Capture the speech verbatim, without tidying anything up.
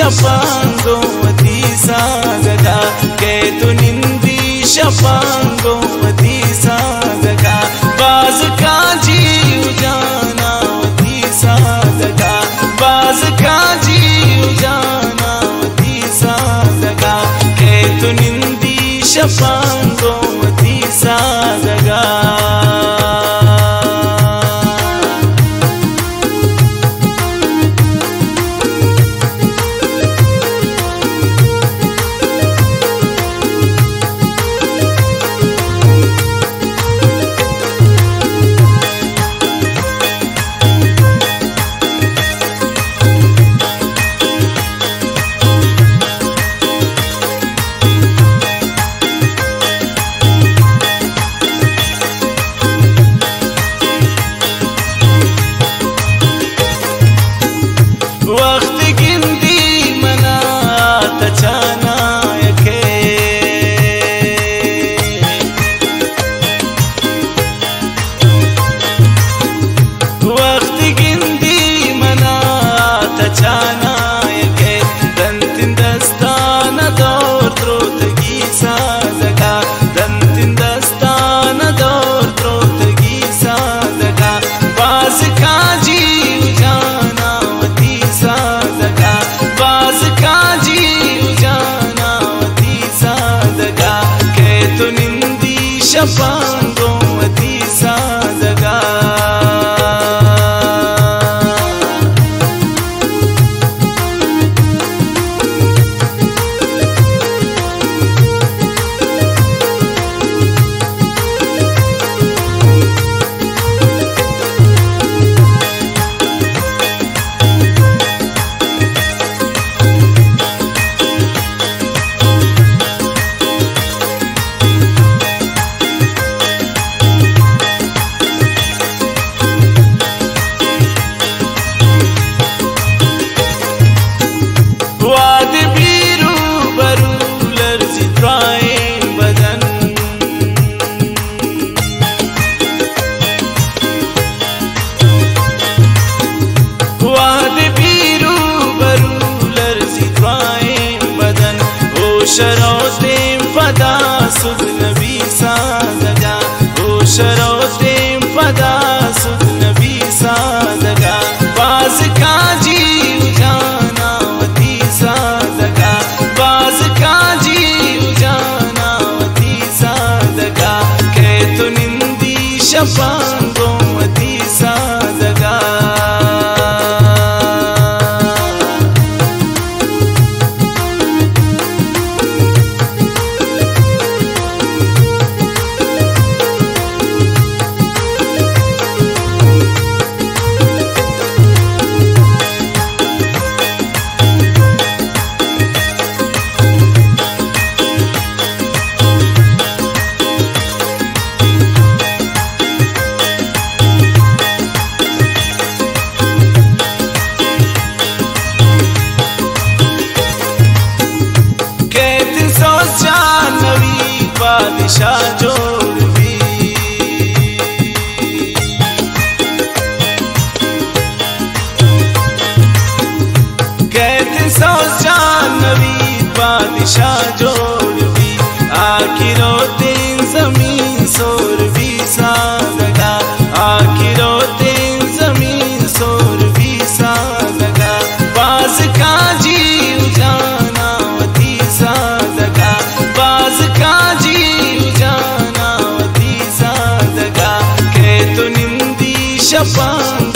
शपांगो मती सागगा के तु निंदी शपांगो मती सागगा बाज का जीव जाना मती सागगा बाज का जीव जाना मती सागगा के तु निंदी शपांगो मती सागगा शपांगो मती सागगा शरोतें पदा सुद नबी सादगा ओ शरोतें पदा सुद नबी सादगा बाज का जीव जाना मती सादगा बाज का जीव जाना मती सादगा के तु निंदी शपांगो मती सादगा बादशाह जोड़ भी कहते सौ जानवी बादशाह जोड़ भी आखिरो तीन जमीन सोर भी सादगा आखिरो तीन जमीन सोर भी सादगा बाज का जीव जाना मती सादगा बाज का शपांगो